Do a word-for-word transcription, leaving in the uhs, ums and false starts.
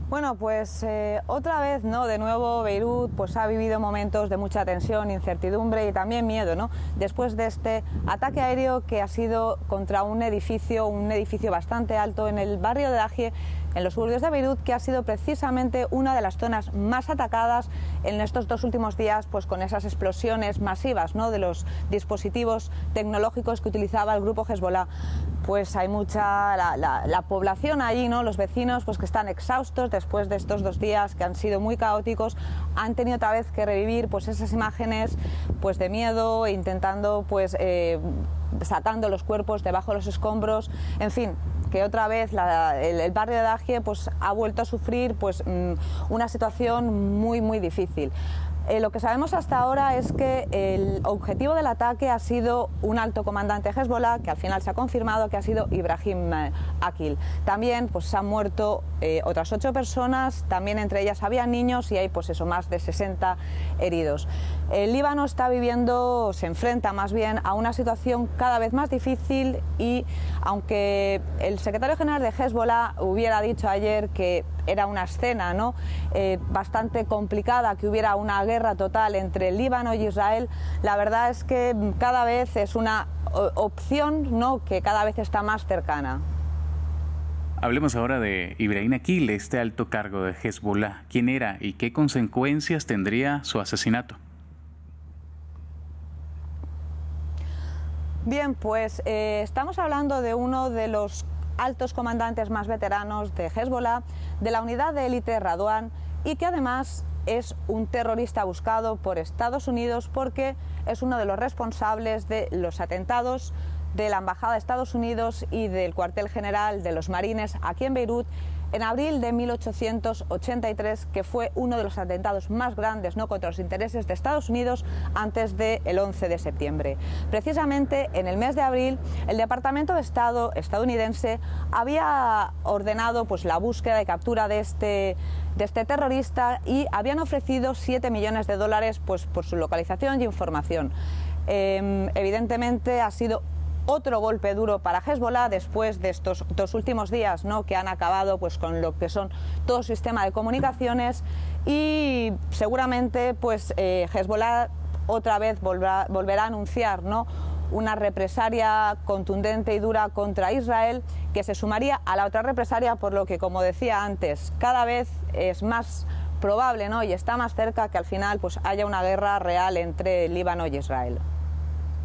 Bueno, pues eh, otra vez, ¿no? De nuevo Beirut pues ha vivido momentos de mucha tensión, incertidumbre y también miedo, ¿no? Después de este ataque aéreo que ha sido contra un edificio, un edificio bastante alto en el barrio de Dahie, en los suburbios de Beirut, que ha sido precisamente una de las zonas más atacadas en estos dos últimos días, pues con esas explosiones masivas, ¿no? De los dispositivos tecnológicos que utilizaba el grupo Hezbollah. Pues hay mucha, la, la, la población allí, ¿no? Los vecinos, pues que están exhaustos después de estos dos días que han sido muy caóticos, han tenido otra vez que revivir pues esas imágenes pues de miedo, intentando pues eh, sacando los cuerpos debajo de los escombros, en fin, que otra vez la, el, el barrio de Dahie pues ha vuelto a sufrir pues una situación muy muy difícil. Eh, lo que sabemos hasta ahora es que el objetivo del ataque ha sido un alto comandante de Hezbollah, que al final se ha confirmado que ha sido Ibrahim Akil. También pues, se han muerto eh, otras ocho personas, también entre ellas había niños y hay pues eso, más de sesenta heridos. El Líbano está viviendo, se enfrenta más bien a una situación cada vez más difícil y aunque el secretario general de Hezbollah hubiera dicho ayer que era una escena, ¿no? eh, bastante complicada, que hubiera una guerra total entre el Líbano y Israel, la verdad es que cada vez es una opción, ¿no? que cada vez está más cercana. Hablemos ahora de Ibrahim Akil, este alto cargo de Hezbollah. ¿Quién era y qué consecuencias tendría su asesinato? Bien, pues eh, estamos hablando de uno de los altos comandantes más veteranos de Hezbollah, de la unidad de élite Radwan, y que además es un terrorista buscado por Estados Unidos porque es uno de los responsables de los atentados de la Embajada de Estados Unidos y del cuartel general de los Marines aquí en Beirut en abril de mil ochocientos ochenta y tres, que fue uno de los atentados más grandes, ¿no? contra los intereses de Estados Unidos antes del once de septiembre. Precisamente en el mes de abril, el Departamento de Estado estadounidense había ordenado pues, la búsqueda y captura de este, de este terrorista y habían ofrecido siete millones de dólares pues, por su localización y información. Eh, evidentemente ha sido otro golpe duro para Hezbollah después de estos dos últimos días, ¿no? que han acabado pues, con lo que son todo el sistema de comunicaciones y seguramente pues, eh, Hezbollah otra vez volverá, volverá a anunciar, ¿no? una represalia contundente y dura contra Israel que se sumaría a la otra represalia, por lo que, como decía antes, cada vez es más probable, ¿no? y está más cerca que al final pues, haya una guerra real entre Líbano y Israel.